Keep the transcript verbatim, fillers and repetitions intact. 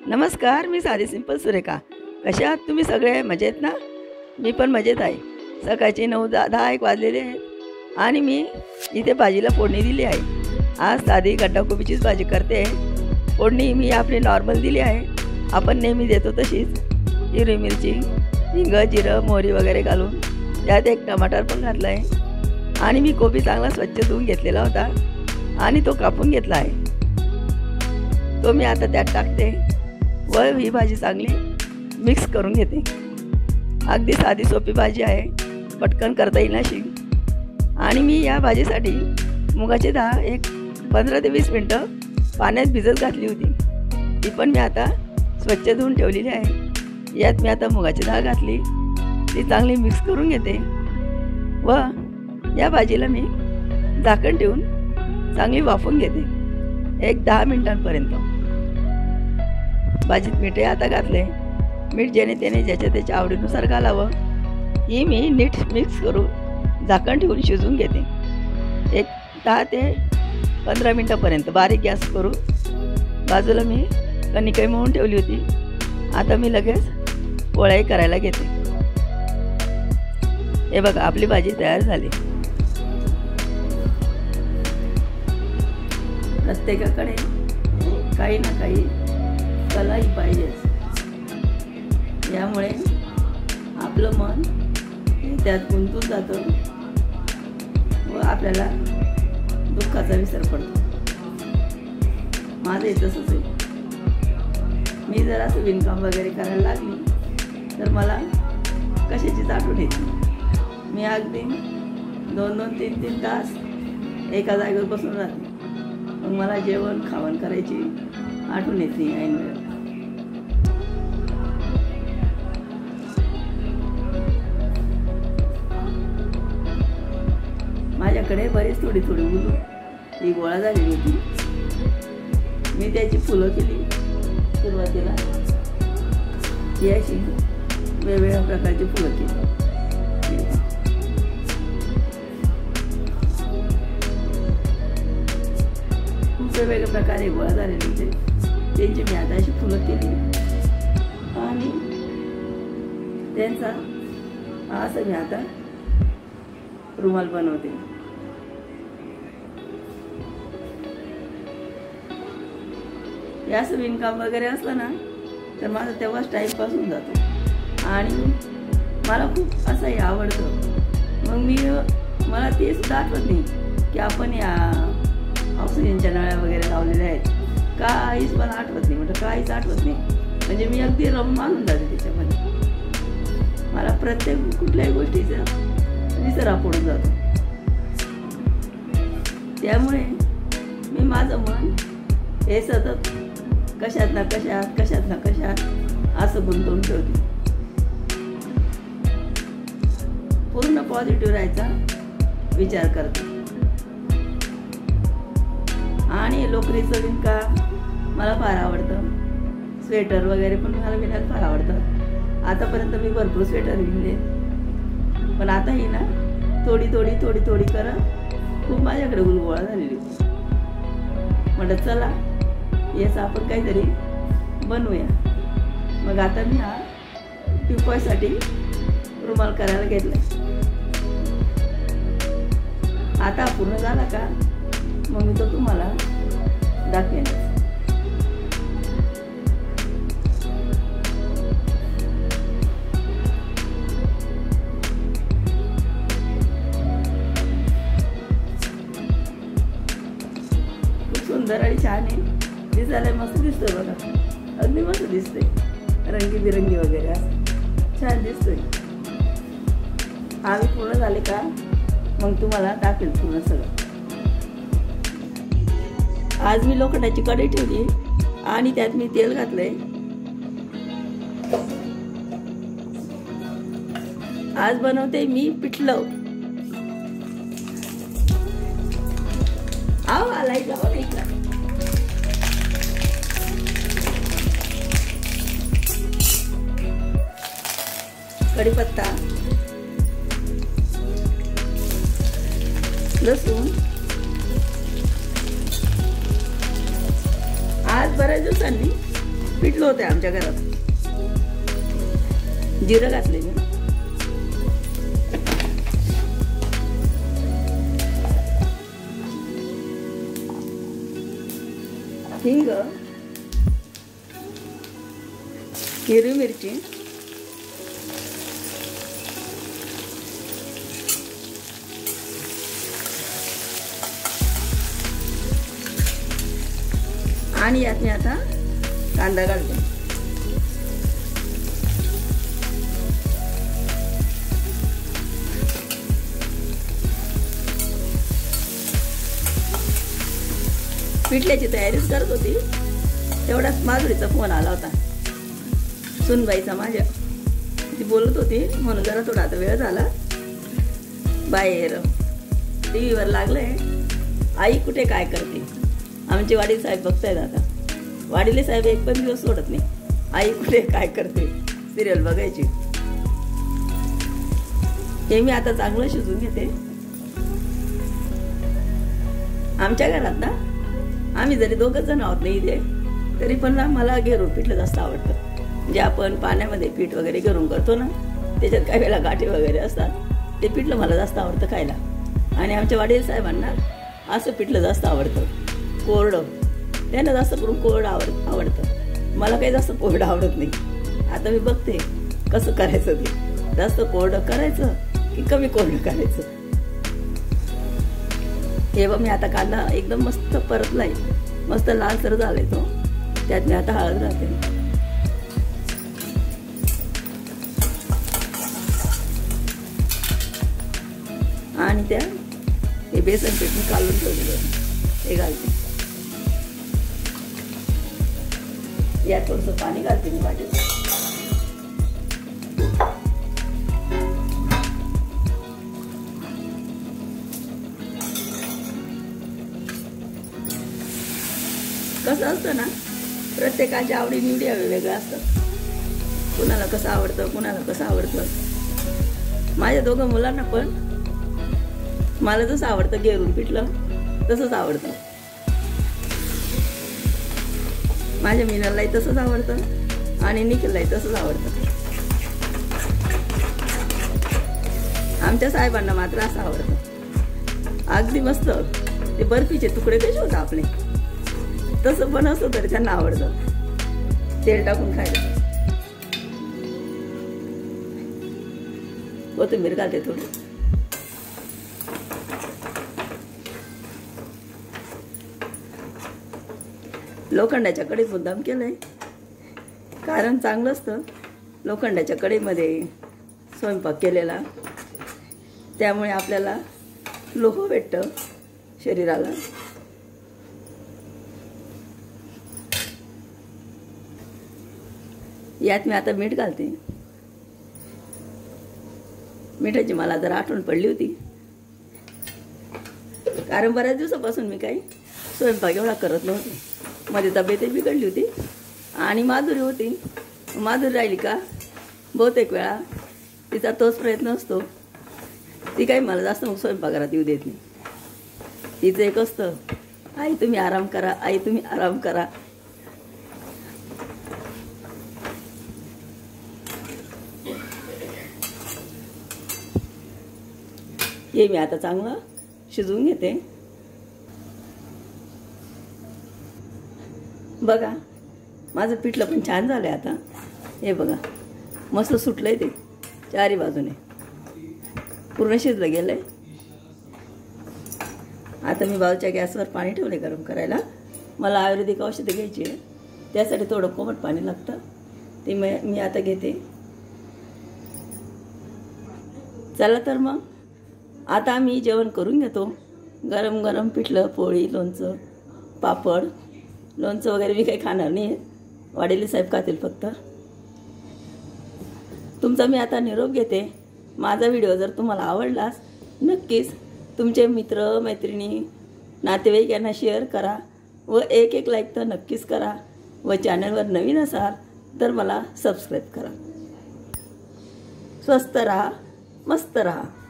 नमस्कार, मी साधी सिंपल सुरेखा. कशा आहात तुम्ही सगळे? मजेत ना? मी पण मजेत आहे. सकाळचे नऊ दहा दहा एक वाजलेले आहेत आणि मी इथे भाजीला फोडणी दिली आहे. आज साधी गड्डाकोबीचीच भाजी करते. फोडणी मी आपली नॉर्मल दिली आहे. आपण नेहमी देतो तशीच. हिरवी मिरची, हिंग, जिरं, मोहरी वगैरे घालून त्यात एक टमाटर पण घातला आहे आणि मी कोबी चांगला स्वच्छ धुवून घेतलेला होता आणि तो कापून घेतला आहे. तो मी आता त्यात टाकते व ही भाजी चांगली मिक्स करून घेते. अगदी साधी सोपी भाजी आहे, पटकन करता येईल अशी. आणि मी या भाजीसाठी मुगाची डाळ एक पंधरा ते वीस मिनटं पाण्यात भिजत घातली होती. ती पण मी आता स्वच्छ धुवून ठेवलेली आहे. यात मी आता मुगाची डाळ घातली, ती चांगली मिक्स करून घेते व या भाजीला मी झाकण ठेवून चांगली वाफवून घेते एक दहा मिनिटांपर्यंत. भाजीत मीठ आता घातले. मीठ जेणे त्याने ज्याच्या त्याच्या आवडीनुसार घालावं. ही मी नीट मिक्स करून झाकण ठेवून शिजवून घेते एक दहा ते पंधरा मिनटापर्यंत. बारीक गॅस करून बाजूला मी कणिकही मळून ठेवली होती. आता मी लगेच पोळ्याही करायला घेते. हे बघा, आपली भाजी तयार झाली. प्रत्येकाकडे काही ना काही कलाही पाहिजेच. यामुळे आपलं मन त्यात गुंतून जातं व आपल्याला दुःखाचा विसर पडतो. माझं तसंच आहे. मी जर असं विणकाम वगैरे करायला लागली तर मला कशाचीच आठवण येते. मी अगदी दोन दोन तीन तीन तास एका जागेवर बसून राहते. मग मला जेवण खावण करायची आठवण येत नाही ऐन वेळेला. माझ्याकडे बरीच थोडी थोडी उलू ही गोळा झालेली होती. मी त्याची फुलं केली सुरुवातीला. ही अशी वेगवेगळ्या प्रकारची फुलं केली. खूप वेगवेगळ्या प्रकारे गोळा झालेले होते. त्यांची मी आता अशी फुलं केली आणि त्यांचा असं मी आता रुमाल बनवते. या असं विणकाम वगैरे असलं ना तर माझं तेव्हाच टाईमपास होऊन जातो आणि मला खूप असंही आवडतं. मग मी मला ते सुद्धा आठवत नाही की आपण या ऑक्सिजनच्या नळ्या वगैरे लावलेल्या आहेत. काहीच मला आठवत नाही. म्हणजे काहीच आठवत नाही. म्हणजे मी अगदी रम मानून जाते त्याच्यामध्ये. मला प्रत्येक कुठल्याही गोष्टीचा विसर पडून जातो. त्यामुळे मी माझं मन हे सतत कशात ना कशात कशात ना कशात असं गुंतवून ठेवते. पूर्ण पॉझिटिव्ह राहायचा विचार करते. आणि लोकरीचं विणकाम मला फार आवडतं. स्वेटर वगैरे पण मला विणायला फार आवडतं. आतापर्यंत मी भरपूर स्वेटर विणले. पण आता ही ना थोडी थोडी थोडी थोडी करत खूप माझ्याकडे उलगोळा झालेली होती. म्हटलं चला याचं आपण काहीतरी बनवूया. मग आता मी हा टिपॉयसाठी रुमाल करायला घेतला. आता पूर्ण झाला का मग मी तो तुम्हाला दाखवेन. खूप सुंदर आणि छान आहे. दिसायला मस्त दिसतोय बघा. अगदी मस्त दिसतोय. रंगीबिरंगी वगैरे असं छान दिसतोय. आम्ही पूर्ण झाले का मग तुम्हाला दाखवेल पूर्ण सगळं. आज मी लोखंडाची कढई ठेवली आणि त्यात मी तेल घातलंय. आज बनवते मी पिठलं. आव आलाय का बघा इकडं. कढीपत्ता, लसूण. आज बऱ्याच दिवसांनी पिठलं होतं आमच्या घरात. जिरं घातले मी. हिंग, हिरवी मिरची, आणि यात मी आता कांदा घालते. पिठल्याची तयारीच करत होती तेवढाच माधुरीचा फोन आला होता, सुनबाईचा माझ्या. ती बोलत होती म्हणून जरा थोडा आता वेळ झाला. बाहेर टी व्हीवर लागलंय आई कुठे काय करते. आमचे वाडील साहेब बघतायत आता. वाडीले साहेब एक पण दिवस सोडत नाही आई कुठे काय करते सिरियल बघायची. हे मी आता चांगलं शिजून घेते. आमच्या घरात ना आम्ही जरी दोघंच जण आहोत नाही इथे, तरी पण ना मला घेरून पिठलं जास्त आवडतं. जे आपण पाण्यामध्ये पीठ वगैरे घेरून करतो ना, त्याच्यात काही वेळेला गाठी वगैरे असतात, ते पिठलं मला जास्त आवडतं खायला. आणि आमच्या वडील साहेबांना असं पिठलं जास्त आवडतं, कोरडं. त्यांना जास्त करून कोरडं आवड आवडतं मला काही जास्त कोरडं आवडत नाही. आता मी बघते कसं करायचं ते, जास्त कोरडं करायचं की कमी कोरडं करायचं. हे बघ मी आता कांदा एकदम मस्त परतलाय, मस्त लालसर झालाय तो. त्यात मी आता हळद घालते. आणि त्या हे बेसन पीठ मी काढून ठेवलेलं हे घालते. यात थोडंसं पाणी घालते मी माझ्या. कसं असतं ना, प्रत्येकाच्या आवडी निवडी वेगवेगळ्या असतात. कुणाला कसं आवडतं, कुणाला कसं आवडतं. माझ्या दोघं मुलांना पण मला जसं आवडतं घेरून पिठलं तसंच आवडतं. माझ्या मीनालाही तसंच आवडतं आणि निखिललाही तसंच आवडतं. आमच्या साहेबांना मात्र असं आवडतं. अगदी मस्त ते बर्फीचे तुकडे कसे होतात आपले, तसं पण असतं तरी त्यांना आवडतं तेल टाकून खायला. कोथिंबीर घालते थोडी. लोखंडाच्या कढईत मुद्दाम केलंय कारण चांगलं असतं लोखंडाच्या कढईमध्ये स्वयंपाक केलेला. त्यामुळे आपल्याला लोह भेटतं शरीराला. यात मी आता मीठ घालते. मिठाची मला जरा आठवण पडली होती कारण बऱ्याच दिवसापासून मी काही स्वयंपाक एवढा करत नव्हते. मध्ये तब्येतही बिघडली होती आणि माधुरी होती. माधुरी राहिली का बहुतेक वेळा तिचा तोच प्रयत्न असतो, ती काही मला जास्त मग स्वयंपाकघरात येऊ देत नाही. तिचं एक असतं, आई तुम्ही आराम करा, आई तुम्ही आराम करा. हे मी आता चांगलं शिजवून घेते. बघा माझं पिठलं पण छान झालंय आता. हे बघा मस्त सुटलंय ते चारी बाजूने, पूर्ण शिजलं गेलंय. आता मी बाजूच्या गॅसवर पाणी ठेवले गरम करायला. मला आयुर्वेदिक औषधं घ्यायची आहे, त्यासाठी थोडं कोमट पाणी लागतं. ते मी आता घेते. चला तर मग आता आम्ही जेवण करून घेतो. गरम गरम पिठलं, पोळी, लोणचं, पापड. लोणचं वगैरे मी काही खाणार नाही, वाडेली साहेब खातील फक्त. तुमचा मी आता निरोप घेते. माझा व्हिडिओ जर तुम्हाला आवडलास नक्कीच तुमचे मित्र मैत्रिणी नातेवाईक यांना शेअर करा व एक एक लाईक तर नक्कीच करा. व चॅनलवर नवीन असाल तर मला सबस्क्राईब करा. स्वस्त रहा, मस्त रहा.